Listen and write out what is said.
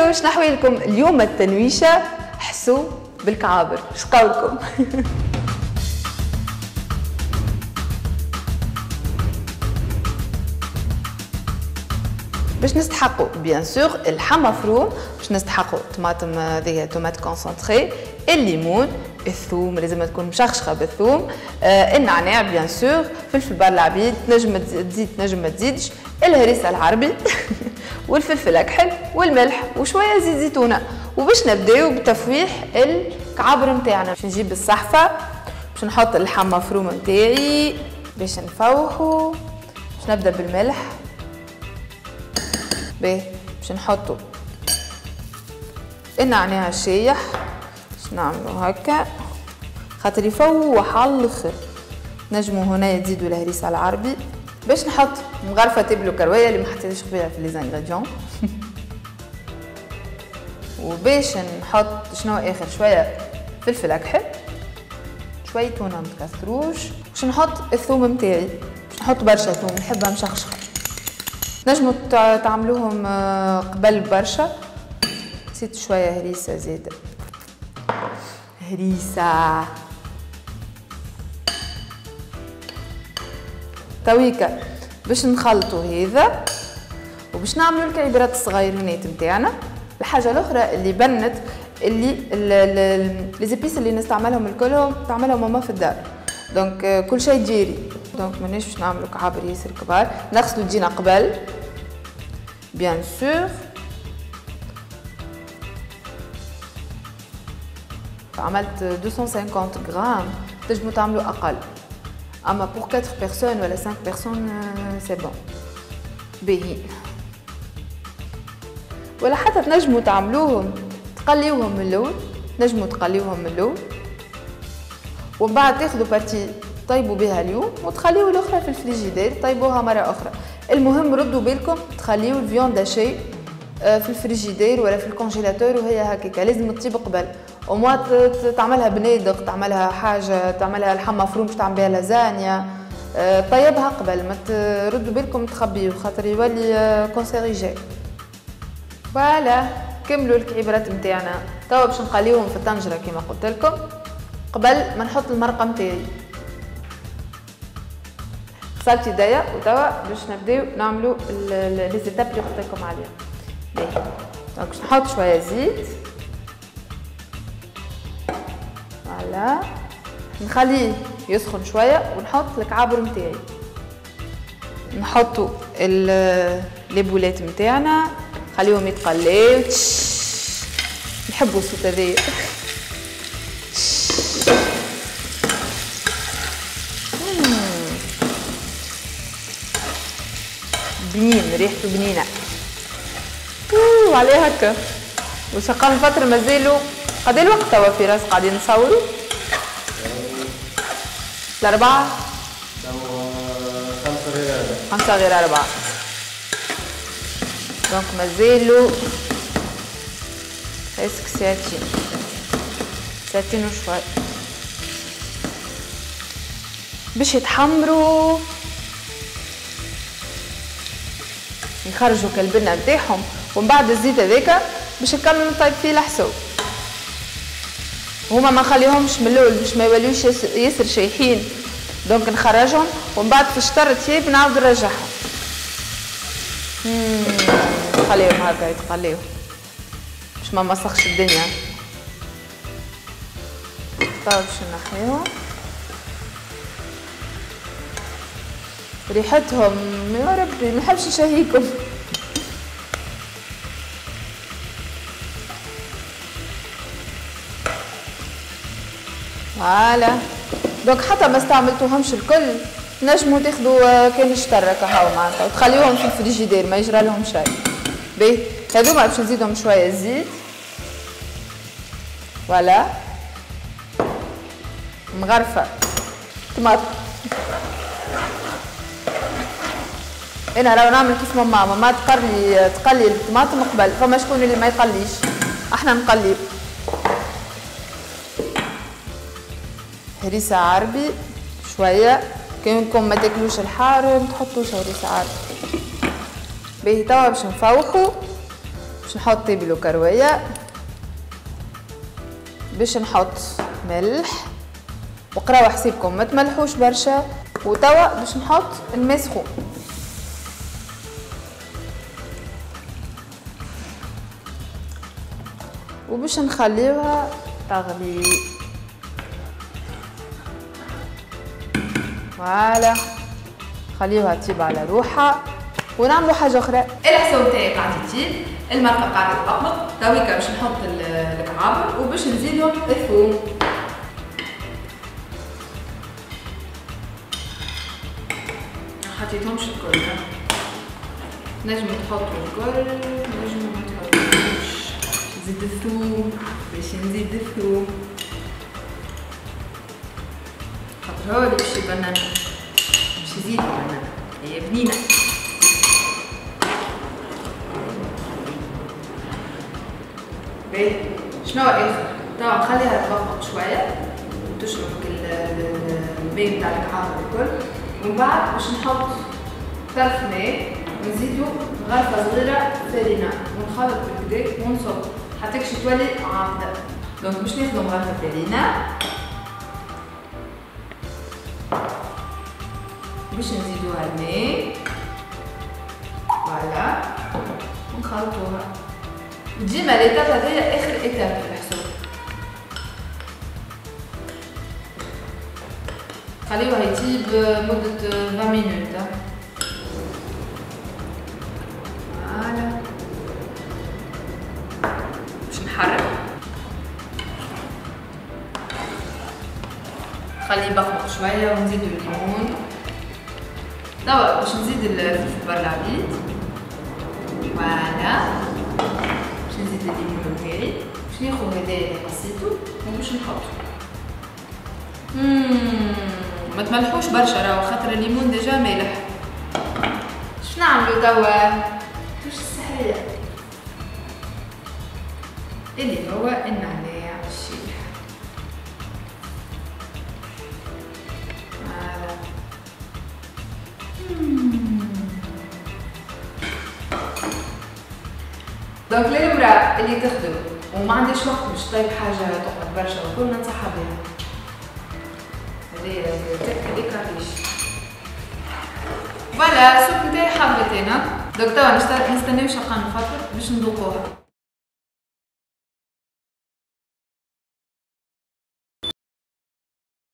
باش نحوي لكم اليوم التنويشه. حسوا بالكعابر، اش قولكم؟ باش نستحقوا بيان سور اللحم مفروم، باش نستحقوا طماطم هذيا تومات كونسونطري، الليمون، الثوم لازم تكون مشخشخه بالثوم، النعناع بيان سور، فلفل بار العبيد، نجم تزيد نجم ما تزيدش، الهريسه العربي والفلفل اكحل والملح وشويه زيت زيتونه. وباش نبداو بتفويح الكعابر نتاعنا، باش نجيب الصحفه باش نحط اللحم مفروم نتاعي باش نفوحو. باش نبدا بالملح، باش نحطو النعناع الشايح، باش نعملو هكا خاطر يفوح على الاخر. نجمو هنا تزيدو الهريسه العربي، باش نحط مغرفه تبلو كرويه اللي ما حطيتش قبيله في لي زانغريديون. وباش نحط شنو اخر شويه فلفل اكحل، شويه تونه متكسروش، باش نحط الثوم نتاعي، باش نحط برشا ثوم نحبها مشخشخه. نجمو تعملوهم قبل برشا. نسيت شويه هريسه زياده، هريسه تويكا باش نخلطوا هذا. وباش نعملوا الكعيبرات الصغيرونات نتاعنا. الحاجه الاخرى اللي بنت اللي لي زيبيس اللي نستعملهم الكلهم تعملهم ماما في الدار، دونك كل شيء جيري. دونك مانيش باش نعملوا كعابر ياسر كبار. نغسلوا الدجينه قبل بيان سور. عملت 250 غرام، تنجموا تعملوا اقل، اما بور 4 بيرسون ولا 5 بيرسون سي بون باهيين. ولا حتى تنجموا تعملوهم تقليوهم من الاول، نجموا تقليوهم من الاول ومن بعد تاخذوا بارتي طيبوا بها اليوم وتخليوا الاخرى في الفريجيدير طيبوها مره اخرى. المهم ردوا بالكم تخليوا الفيوند شيء في الفريجيدير ولا في الكونجيلاتور وهي هكاكا، لازم تطيب قبل. وما تعملها بنادق، تعملها حاجه، تعملها لحم مفروم باش تعمل بها لازانيا، طيبها قبل. ما تردوا بالكم تخبيو خاطر يولي كونسيريجي. فوالا كملوا الكعيبرات نتاعنا. توا باش نقليوهم في الطنجره كما قلت لكم قبل ما نحط المرقه نتاعي. غسلت يديا وتوا باش نبداو نعملوا لي زيتاب اللي قلت لكم عليهم. باهي دونك باش نحط شويه زيت، فوالا نخليه يسخن شويه ونحط الكعابر نتاعي. نحطوا لي بولات نتاعنا خليهم يتقلاو. نحبوا الصوت هذايا. بنين، ريحته بنينه. وعليه هكا. وشغال فتره مازالوا قد الوقت توا في راس قاعدين نصوروا؟ 4 5 غير 4 دونك مازالوا اسك ساعتين وشوي باش يتحمروا يخرجوا كالبنه نتاعهم. ومن بعد الزيت هذاك باش نكملوا نطيب فيه الحسو. هما ما نخليهمش من الاول باش ما يوليوش ياسر شايحين، دونك نخرجهم ومن بعد في الشطر تياب نعاود نرجعهم. نخليهم هكا يتقليو باش ما مسخش الدنيا. طيب باش نحيهم. ريحتهم يا ربي ما نحبش نشهيكم. فوالا دونك حتى ما استعملتوهمش الكل نجموا تاخذوا كان شطره كهو معناتها وتخليوهم في الفريجيدير ما يجرى لهم شيء. باهي هذوما باش نزيدهم شويه زيت. فوالا مغرفه طماطم. انا راه نعمل كيف ماما تقلي الطماطم قبل، فما شكون اللي ما يقليش، احنا نقليو. هريسه عربي شويه، كانكم ما تاكلوش الحار ما تحطوش هريسه عربي. باهي توا باش نفوحوا باش نحط طيبل وكرويه، باش نحط ملح، وقراو حسيبكم ما تملحوش برشا. وتوا باش نحط الماء سخون، وباش نخليوها تغلي. فوالا خليوها تطيب على روحها. ونعملوا حاجه اخرى، الحساو تاعي قاعد يطيب، المرقه قاعده تبقبق، تويكا باش نحط الكعابر وباش نزيدهم الثوم. حطيتهمش الكل، نجموا تحطوا الكل، نجموا ما تحطوش. نزيد الثوم، باش نزيد الثوم خاطر هو اللي باش يبنن، باش يزيد البنانة، هي بنينة. باهي شنو آخر؟ توا نخليها تبقبق شوية وتشرب الماء نتاع الكعابة الكل، ومن بعد باش نحط طرف ماء ونزيدو غرفة صغيرة فارينة ونخلط بالكدا ونصب حتىكش تولي عاقدة. دونك باش ناخدو غرفة فارينة باش نزيدوها الماء، فوالا ونخلطوها. ديما ليتاب هذايا اخر ايتاب في الحساب. خليوها يطيب مدة 20 مينوت. فوالا باش نحرك، خليه يبقبق شوية ونزيدو الليمون. توا باش نزيد الفلفل برلعبيد، فوالا باش نزيد الليمون تاعي، باش ناخد هدايا اللي قصيتو وباش نحطو. ما تملحوش برشا راهو خاطر الليمون ديجا مالح. اش نعملو توا؟ مش السحرية اللي هو النعناع الشيح. فوالا دونك للمرأة اللي تخدم وما عندهاش وقت باش تطيب حاجة تقعد برشا وكل ننصحها بها. هذايا هذيك الريش. فوالا السوب نتاعي حبيت انا. دونك توا نستناو شقان فترة باش نذوقوها.